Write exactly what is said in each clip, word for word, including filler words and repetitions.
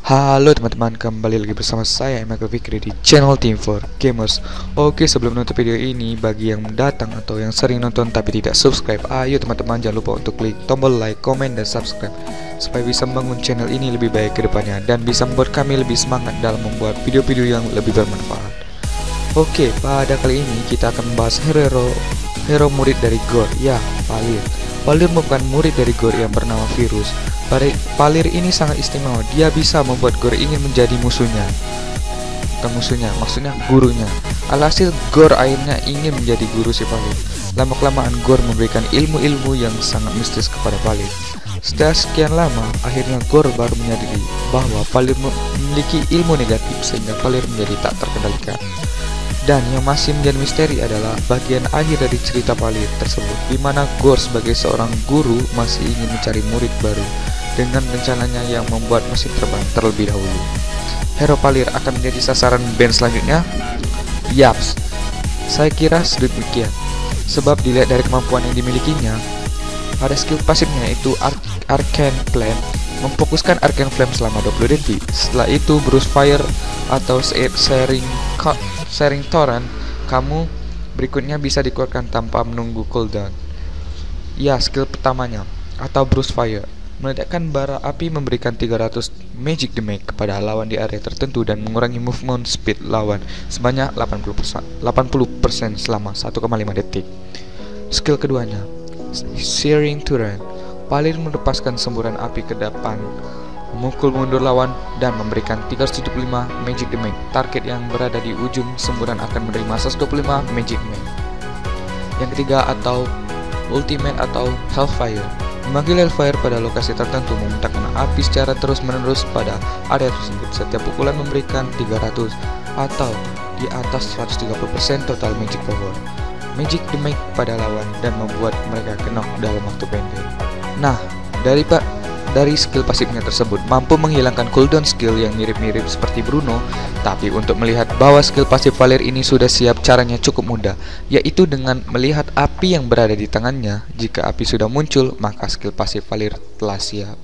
Halo teman-teman, kembali lagi bersama saya Michael Fikri di channel Team for Gamers. Oke, sebelum nonton video ini, bagi yang datang atau yang sering nonton tapi tidak subscribe, ayo teman-teman jangan lupa untuk klik tombol like, komen, dan subscribe supaya bisa membangun channel ini lebih baik ke depannya dan bisa membuat kami lebih semangat dalam membuat video-video yang lebih bermanfaat. Oke, pada kali ini kita akan membahas hero hero murid dari Gore, ya, Palir. Palir merupakan murid dari Gore yang bernama Virus. Palir ini sangat istimewa, dia bisa membuat Gore ingin menjadi musuhnya. Bukan musuhnya, maksudnya gurunya. Alhasil Gore akhirnya ingin menjadi guru si Palir. Lama-kelamaan Gore memberikan ilmu-ilmu yang sangat mistis kepada Palir. Setelah sekian lama, akhirnya Gore baru menyadari bahwa Palir memiliki ilmu negatif sehingga Palir menjadi tak terkendalikan. Dan yang masih menjadi misteri adalah bagian akhir dari cerita Palir tersebut, di mana Gore sebagai seorang guru masih ingin mencari murid baru dengan rencananya yang membuat mesin terbang terlebih dahulu. Hero Palir akan menjadi sasaran band selanjutnya? Yaps, saya kira sedemikian. Sebab dilihat dari kemampuan yang dimilikinya, pada skill pasifnya yaitu Ar Arcane Flame, memfokuskan Arcane Flame selama dua puluh detik. Setelah itu Burst Fire atau sharing sharing torrent kamu berikutnya bisa dikeluarkan tanpa menunggu cooldown. Ya, skill pertamanya atau Burst Fire meledakkan bara api, memberikan tiga ratus magic damage kepada lawan di area tertentu dan mengurangi movement speed lawan sebanyak delapan puluh persen selama satu koma lima detik. Skill keduanya, Searing Torrent. Palir melepaskan semburan api ke depan, memukul mundur lawan dan memberikan tiga ratus tujuh puluh lima magic damage. Target yang berada di ujung semburan akan menerima seratus dua puluh lima magic damage. Yang ketiga atau Ultimate atau Hellfire, memanggil Hellfire pada lokasi tertentu, memuntahkan api secara terus-menerus pada area tersebut. Setiap pukulan memberikan tiga ratus atau di atas seratus tiga puluh persen total magic power, magic damage pada lawan dan membuat mereka knock dalam waktu pendek. Nah, dari pak dari skill pasifnya tersebut mampu menghilangkan cooldown skill yang mirip-mirip seperti Bruno, tapi untuk melihat bahwa skill pasif Palir ini sudah siap, caranya cukup mudah, yaitu dengan melihat api yang berada di tangannya. Jika api sudah muncul, maka skill pasif Palir telah siap.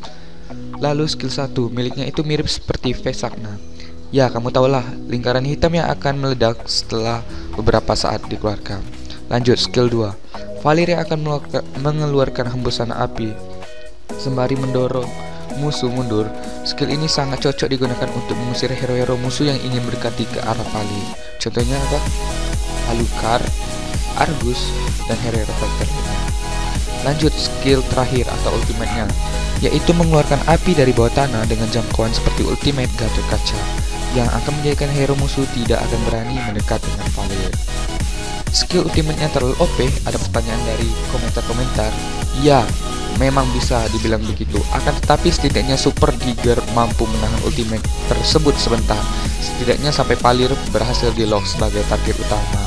Lalu skill satu miliknya itu mirip seperti Vesakna. Ya, kamu tahulah, lingkaran hitam yang akan meledak setelah beberapa saat dikeluarkan. Lanjut, skill dua, Palir yang akan mengeluarkan hembusan api sembari mendorong musuh mundur. Skill ini sangat cocok digunakan untuk mengusir hero-hero musuh yang ingin mendekati ke arah Palir. Contohnya apa? Alucard, Argus, dan hero-hero fighter. Lanjut, skill terakhir atau ultimate-nya, yaitu mengeluarkan api dari bawah tanah dengan jangkauan seperti ultimate Gatot Kaca, yang akan menjadikan hero musuh tidak akan berani mendekat dengan Palir. Skill ultimate-nya terlalu O P? Ada pertanyaan dari komentar-komentar. Ya, memang bisa dibilang begitu, akan tetapi setidaknya Super Giger mampu menahan ultimate tersebut sebentar, setidaknya sampai Palir berhasil di lock sebagai target utama.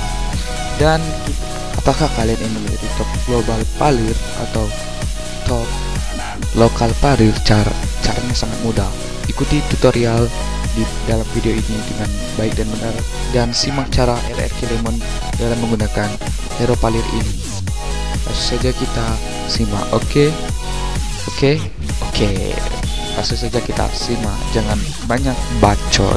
Dan apakah kalian ingin menjadi top global Palir atau top lokal Palir? Cara caranya sangat mudah. Ikuti tutorial di dalam video ini dengan baik dan benar, dan simak cara R R Q Lemon dalam menggunakan hero Palir ini. Langsung saja kita simak. Oke, oke, oke. Langsung saja kita simak, jangan banyak bacot.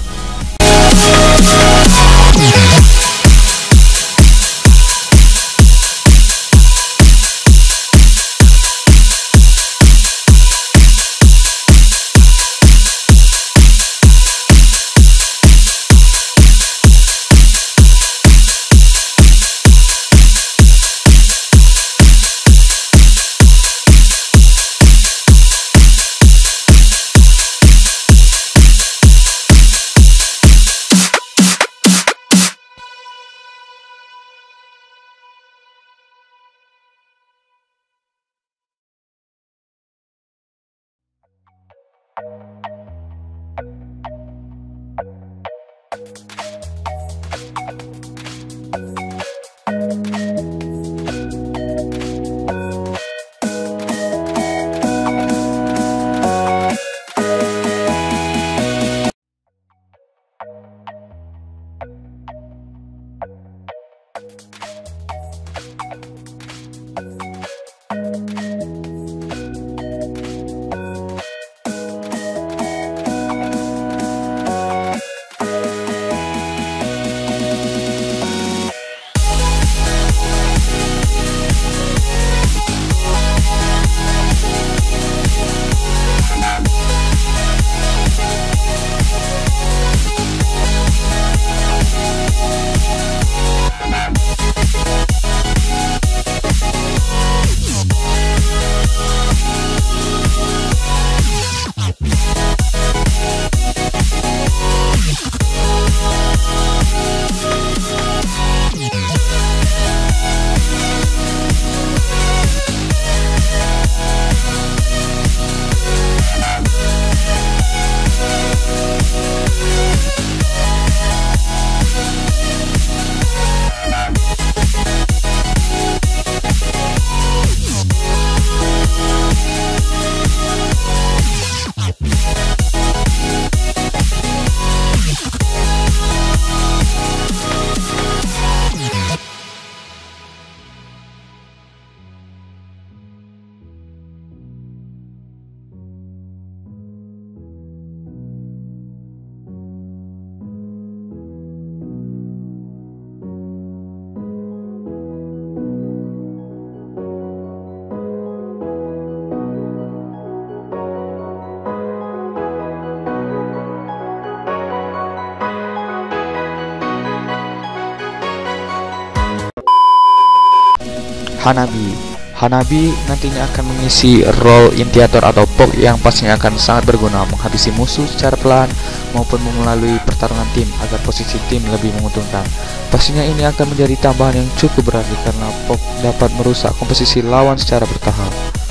Hanabi. Hanabi nantinya akan mengisi role initiator atau P O K yang pastinya akan sangat berguna menghabisi musuh secara pelan maupun melalui pertarungan tim agar posisi tim lebih menguntungkan. Pastinya ini akan menjadi tambahan yang cukup berarti karena P O K dapat merusak komposisi lawan secara bertahap.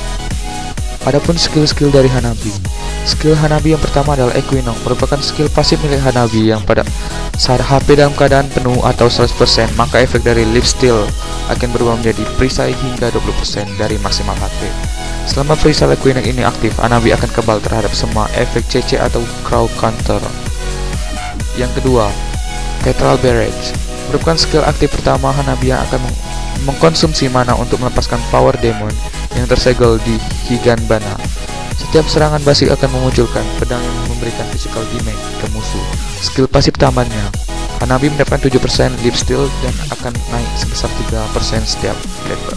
Adapun skill-skill dari Hanabi. Skill Hanabi yang pertama adalah Equinox, merupakan skill pasif milik Hanabi yang pada saat H P dalam keadaan penuh atau seratus persen, maka efek dari Life Steal akan berubah menjadi perisai hingga dua puluh persen dari maksimal H P. Selama perisai Equinox ini aktif, Hanabi akan kebal terhadap semua efek C C atau crowd counter. Yang kedua, Petrol Barrage, merupakan skill aktif pertama Hanabi yang akan meng mengkonsumsi mana untuk melepaskan power demon yang tersegel di Higanbana. Setiap serangan basic akan memunculkan pedang yang memberikan physical damage ke musuh. Skill pasif tambahannya, Hanabi mendapatkan tujuh persen Life Steal dan akan naik sebesar tiga persen setiap level.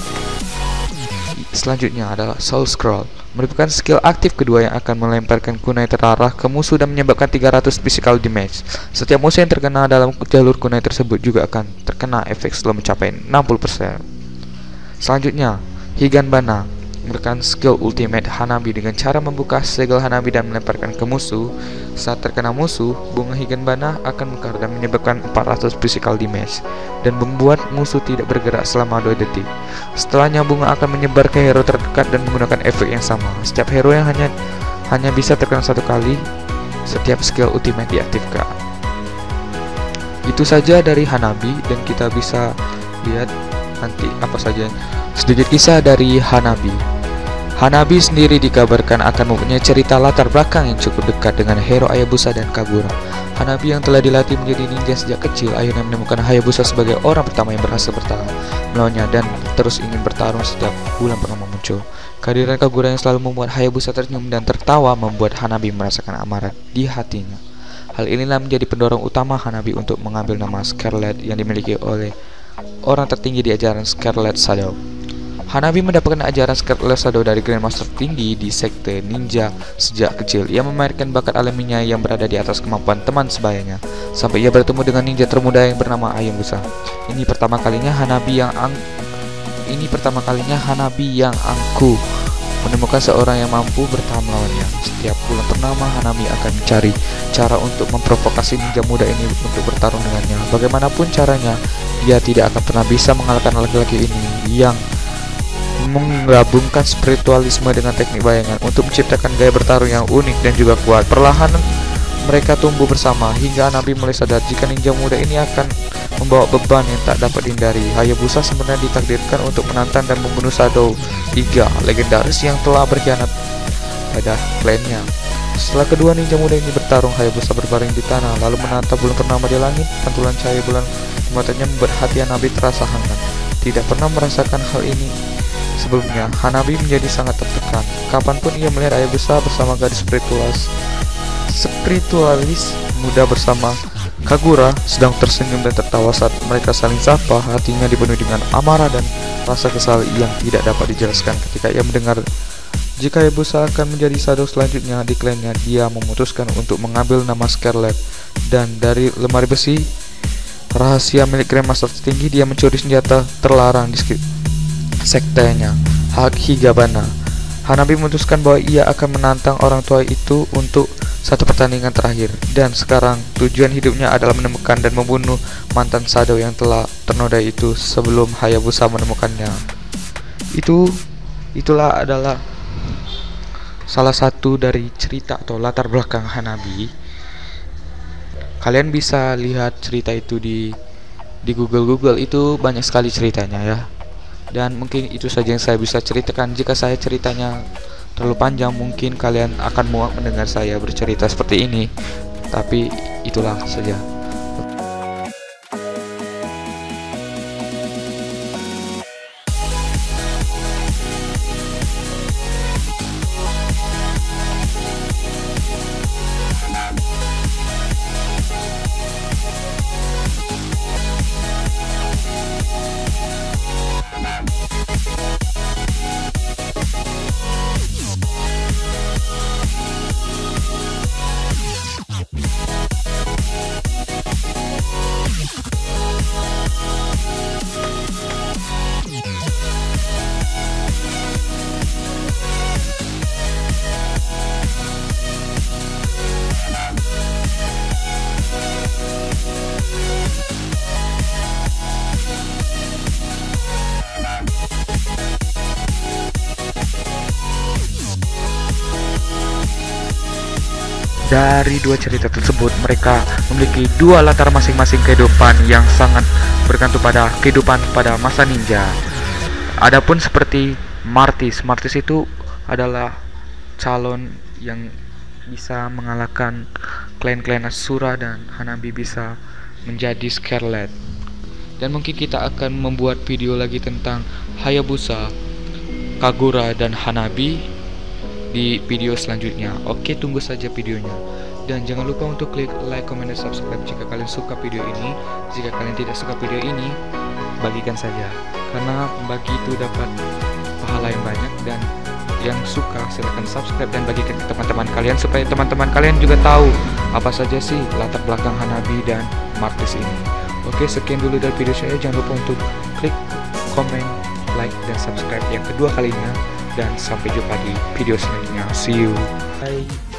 Selanjutnya adalah Soul Scroll, merupakan skill aktif kedua yang akan melemparkan kunai terarah ke musuh dan menyebabkan tiga ratus physical damage. Setiap musuh yang terkena dalam jalur kunai tersebut juga akan terkena efek setelah mencapai enam puluh persen. Selanjutnya, Higanbana, merupakan skill ultimate Hanabi dengan cara membuka segel Hanabi dan melemparkan ke musuh. Saat terkena musuh, bunga Higanbana akan mekar dan menyebabkan empat ratus physical damage dan membuat musuh tidak bergerak selama dua detik. Setelahnya, bunga akan menyebar ke hero terdekat dan menggunakan efek yang sama. Setiap hero yang hanya hanya bisa terkena satu kali setiap skill ultimate diaktifkan. Itu saja dari Hanabi, dan kita bisa lihat nanti apa saja. Sedikit kisah dari Hanabi. Hanabi sendiri dikabarkan akan mempunyai cerita latar belakang yang cukup dekat dengan hero Hayabusa dan Kagura. Hanabi yang telah dilatih menjadi ninja sejak kecil akhirnya menemukan Hayabusa sebagai orang pertama yang berhasil bertahan melawannya dan terus ingin bertarung setiap bulan pertama muncul. Kehadiran Kagura yang selalu membuat Hayabusa tersenyum dan tertawa membuat Hanabi merasakan amarah di hatinya. Hal inilah menjadi pendorong utama Hanabi untuk mengambil nama Scarlet yang dimiliki oleh orang tertinggi di ajaran Scarlet Shadow. Hanabi mendapatkan ajaran Scarlet Shadow dari Grandmaster tinggi di sekte ninja sejak kecil. Ia memamerkan bakat alaminya yang berada di atas kemampuan teman sebayanya, sampai ia bertemu dengan ninja termuda yang bernama Hayabusa. Ini pertama kalinya Hanabi yang ang ini pertama kalinya Hanabi yang angkuh menemukan seorang yang mampu bertahan melawannya. Setiap bulan purnama, Hanabi akan mencari cara untuk memprovokasi ninja muda ini untuk bertarung dengannya. Bagaimanapun caranya, dia tidak akan pernah bisa mengalahkan laki-laki ini yang menggabungkan spiritualisme dengan teknik bayangan untuk menciptakan gaya bertarung yang unik dan juga kuat. Perlahan mereka tumbuh bersama hingga Hanabi mulai sadar jika ninja muda ini akan membawa beban yang tak dapat dihindari. Hayabusa sebenarnya ditakdirkan untuk menantang dan membunuh Shadow tiga legendaris yang telah berkhianat pada klannya. Setelah kedua ninja muda ini bertarung, Hayabusa berbaring di tanah lalu menatap bulan purnama di langit. Pantulan cahaya bulan matanya membuat hati Hanabi terasa hangat. Tidak pernah merasakan hal ini sebelumnya, Hanabi menjadi sangat tertekan. Kapanpun ia melihat Hayabusa bersama gadis spiritualis, spiritualis muda bersama Kagura sedang tersenyum dan tertawa saat mereka saling sapa, hatinya dipenuhi dengan amarah dan rasa kesal yang tidak dapat dijelaskan. Ketika ia mendengar jika Hayabusa akan menjadi Shadow selanjutnya di klannya, dia memutuskan untuk mengambil nama Scarlet, dan dari lemari besi rahasia milik Grandmaster tertinggi, dia mencuri senjata terlarang di sektenya, Hak Higabana. Hanabi memutuskan bahwa ia akan menantang orang tua itu untuk satu pertandingan terakhir, dan sekarang tujuan hidupnya adalah menemukan dan membunuh mantan Shadow yang telah ternodai itu sebelum Hayabusa menemukannya. Itu itulah adalah salah satu dari cerita atau latar belakang Hanabi. Kalian bisa lihat cerita itu di di Google Google itu banyak sekali ceritanya ya. Dan mungkin itu saja yang saya bisa ceritakan. Jika saya ceritanya terlalu panjang, mungkin kalian akan muak mendengar saya bercerita seperti ini. Tapi itulah saja. Dari dua cerita tersebut, mereka memiliki dua latar masing-masing kehidupan yang sangat bergantung pada kehidupan pada masa ninja. Adapun seperti Martis, Martis itu adalah calon yang bisa mengalahkan klan-klan Asura dan Hanabi bisa menjadi Scarlet. Dan mungkin kita akan membuat video lagi tentang Hayabusa, Kagura dan Hanabi di video selanjutnya. Oke, tunggu saja videonya. Dan jangan lupa untuk klik like, comment, dan subscribe jika kalian suka video ini. Jika kalian tidak suka video ini, bagikan saja, karena bagi itu dapat pahala yang banyak. Dan yang suka silahkan subscribe dan bagikan ke teman-teman kalian, supaya teman-teman kalian juga tahu apa saja sih latar belakang Hanabi dan Martis ini. Oke, sekian dulu dari video saya. Jangan lupa untuk klik, komen, like, dan subscribe yang kedua kalinya. Dan sampai jumpa di video selanjutnya. See you. Bye.